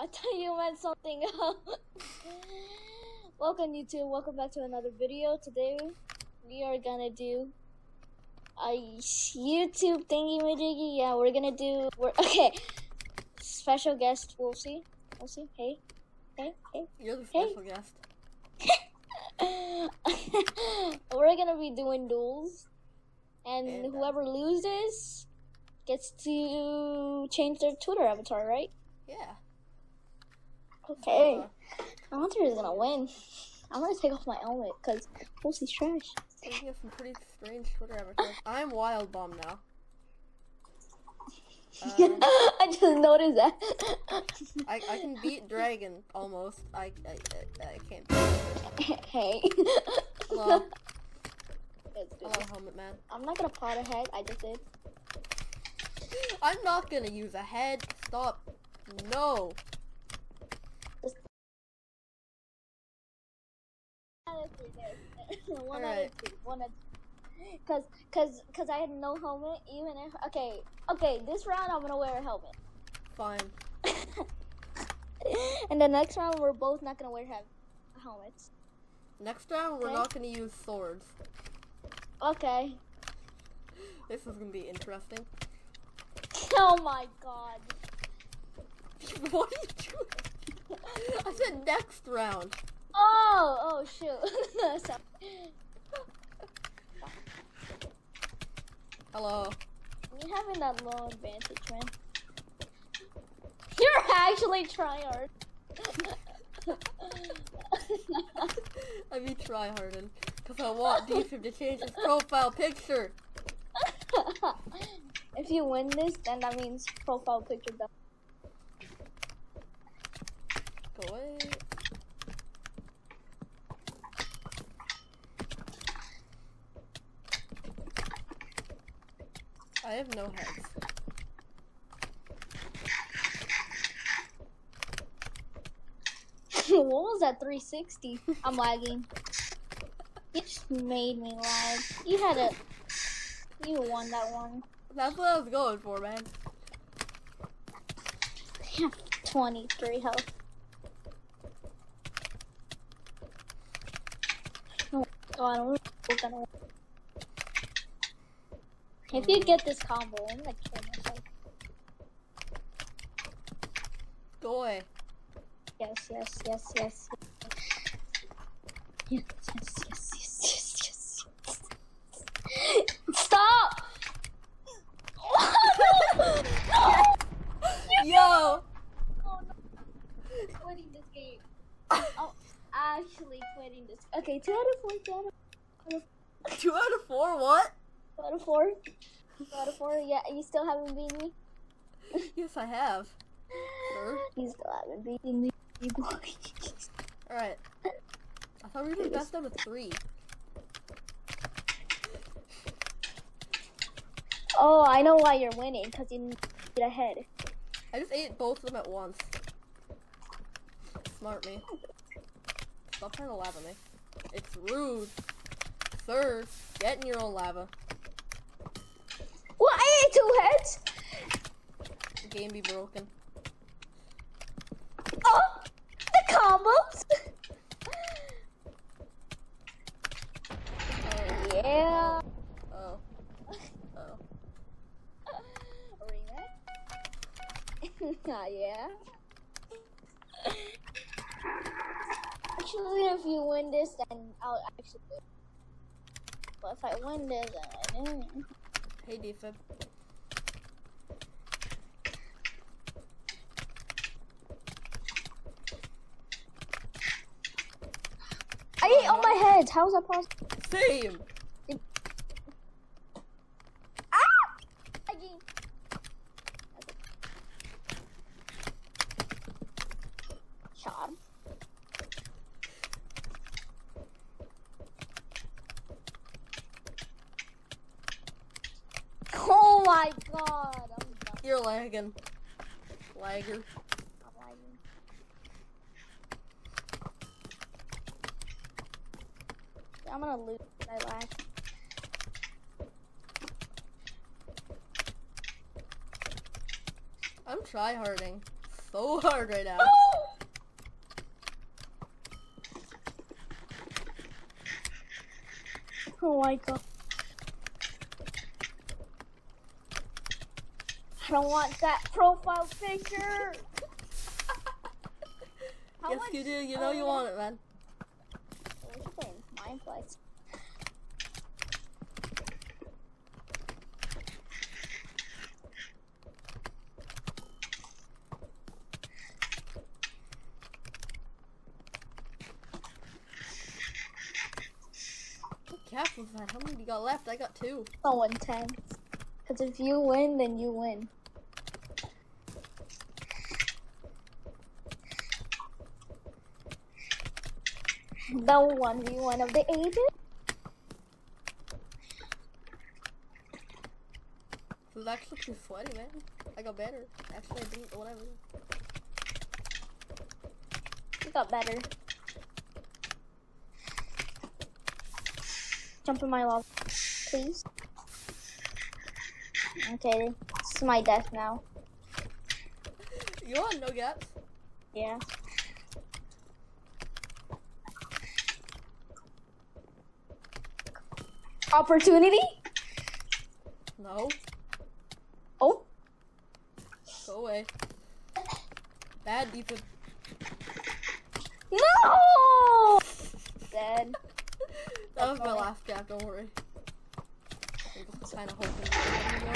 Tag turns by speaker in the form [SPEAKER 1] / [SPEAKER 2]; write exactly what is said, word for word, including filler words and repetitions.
[SPEAKER 1] I thought you meant something else. Welcome YouTube, welcome back to another video. Today we are gonna do a YouTube thingy majiggy. Yeah, we're gonna do we're okay. Special guest, we'll see. We'll see. Hey. Hey, hey.
[SPEAKER 2] You're the special
[SPEAKER 1] hey.
[SPEAKER 2] guest.
[SPEAKER 1] We're gonna be doing duels. And,
[SPEAKER 2] and uh,
[SPEAKER 1] whoever loses gets to change their Twitter avatar, right?
[SPEAKER 2] Yeah.
[SPEAKER 1] Okay.
[SPEAKER 2] Uh,
[SPEAKER 1] I wonder who's gonna win. I'm gonna take off my helmet because Lucy's trash.
[SPEAKER 2] You have some pretty strange Twitter avatars. I'm Wild Bomb now. Um,
[SPEAKER 1] I just noticed that.
[SPEAKER 2] I, I can beat Dragon almost. I I, I, I can't beat it.
[SPEAKER 1] Hey.
[SPEAKER 2] Hello.
[SPEAKER 1] Let's do
[SPEAKER 2] Hello,
[SPEAKER 1] this.
[SPEAKER 2] Helmet Man.
[SPEAKER 1] I'm not gonna pot ahead. I just did.
[SPEAKER 2] I'm not gonna use a head. Stop. No.
[SPEAKER 1] One
[SPEAKER 2] Alright.
[SPEAKER 1] out of two. One out of two. Cause, cause, cause I had no helmet. Even if okay, okay, this round I'm gonna wear a helmet.
[SPEAKER 2] Fine.
[SPEAKER 1] And the next round we're both not gonna wear have helmets.
[SPEAKER 2] Next round we're
[SPEAKER 1] Okay.
[SPEAKER 2] not gonna use swords.
[SPEAKER 1] Okay.
[SPEAKER 2] This is gonna be interesting.
[SPEAKER 1] Oh my god.
[SPEAKER 2] What are you doing? I said next round.
[SPEAKER 1] Oh, oh shoot. Sorry.
[SPEAKER 2] Hello.
[SPEAKER 1] You're having that low advantage, man. You're actually trying hard.
[SPEAKER 2] I be try hardin', cause I want Defib to change his profile picture.
[SPEAKER 1] If you win this, then that means profile picture done.
[SPEAKER 2] Go away. I have no heads.
[SPEAKER 1] What was that three sixty? I'm lagging. You just made me lag. You had a... You won that one.
[SPEAKER 2] That's what I was going for, man.
[SPEAKER 1] You have twenty-three health. Oh god, we're gonna win. If you get this combo, I'm gonna kill myself.
[SPEAKER 2] Go away.
[SPEAKER 1] Yes, yes, yes, yes. Yes, yes, yes, yes, yes, yes, yes. Stop! No!
[SPEAKER 2] Yo!
[SPEAKER 1] Oh no. I'm quitting this game. I'm actually quitting this. Okay, two out of four, two out of
[SPEAKER 2] Two out of four, what?
[SPEAKER 1] two out of four. Two out of four, yeah, you still haven't beaten me?
[SPEAKER 2] Yes, I have. Sir.
[SPEAKER 1] You still haven't beaten me, boy.
[SPEAKER 2] Alright. I thought we were doing best out of three.
[SPEAKER 1] Oh, I know why you're winning, because you need to get ahead.
[SPEAKER 2] I just ate both of them at once. Smart me. Stop trying to lava me. It's rude. Sir, get in your own lava.
[SPEAKER 1] What? I ate two heads?
[SPEAKER 2] Game be broken.
[SPEAKER 1] Oh! The combos!
[SPEAKER 2] Oh.
[SPEAKER 1] Yeah.
[SPEAKER 2] Oh. Oh.
[SPEAKER 1] Rematch? Yeah. Actually, if you win this, then I'll actually do it. But if I win this, then I do.
[SPEAKER 2] Hey, Defib.
[SPEAKER 1] I ate all my heads. How is that possible?
[SPEAKER 2] Same!
[SPEAKER 1] Ah! Again. Shot him. Oh my god. I'm done.
[SPEAKER 2] You're lagging. Lagger.
[SPEAKER 1] I'm lagging. I'm gonna lose if I lag.
[SPEAKER 2] I'm tryharding. so hard right now.
[SPEAKER 1] Oh my god. I don't want that profile picture. How
[SPEAKER 2] Yes,
[SPEAKER 1] much-
[SPEAKER 2] you do. You know you
[SPEAKER 1] uh,
[SPEAKER 2] want it, man.
[SPEAKER 1] We should play Mineplex.
[SPEAKER 2] What cap was that? How many you got left? I got two.
[SPEAKER 1] Oh, one ten. Because if you win, then you win. The one v one of the ages?
[SPEAKER 2] It was actually too sweaty, man. I got better. Actually, I didn't. Whatever.
[SPEAKER 1] You got better. Jump in my lava, please. Okay, this is my death now.
[SPEAKER 2] You want no gaps?
[SPEAKER 1] Yeah. Opportunity?
[SPEAKER 2] No.
[SPEAKER 1] Oh,
[SPEAKER 2] Go away. Bad defense.
[SPEAKER 1] no! Dead.
[SPEAKER 2] That was my last gap. Don't worry. I'm just kind of hoping.